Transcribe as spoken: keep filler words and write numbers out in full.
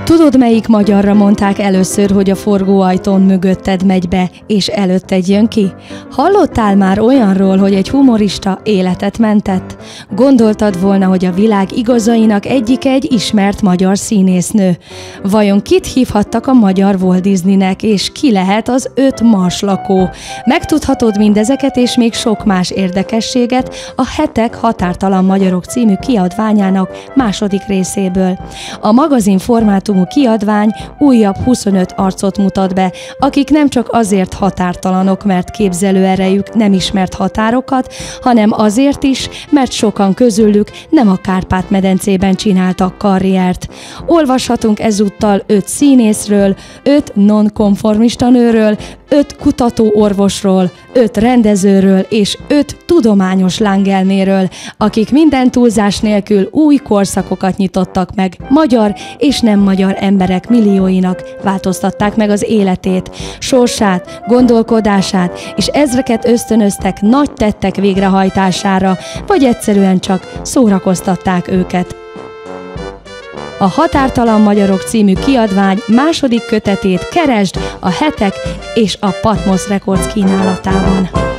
Tudod, melyik magyarra mondták először, hogy a forgóajtón mögötted megy be, és előtted jön ki? Hallottál már olyanról, hogy egy humorista életet mentett? Gondoltad volna, hogy a világ igazainak egyike egy ismert magyar színésznő. Vajon kit hívhattak a magyar Walt Disneynek, és ki lehet az öt marslakó? Megtudhatod mindezeket és még sok más érdekességet a Hetek Határtalan Magyarok című kiadványának második részéből. A magazin formátumú kiadvány újabb huszonöt arcot mutat be, akik nem csak azért határtalanok, mert képzelőerejük nem ismert határokat, hanem azért is, mert sokan közülük nem a Kárpát-medencében csináltak karriert. Olvashatunk ezúttal öt színészről, öt nonkonformista nőről, öt kutatóorvosról, öt rendezőről és öt tudományos lángelméről, akik minden túlzás nélkül új korszakokat nyitottak meg magyar és nem magyar emberek millióinak, változtatták meg az életét, sorsát, gondolkodását, és ezreket ösztönöztek nagy tettek végrehajtására, vagy egyszerűen csak szórakoztatták őket. A Határtalan Magyarok című kiadvány második kötetét keresd a Hetek és a Patmos Records kínálatában.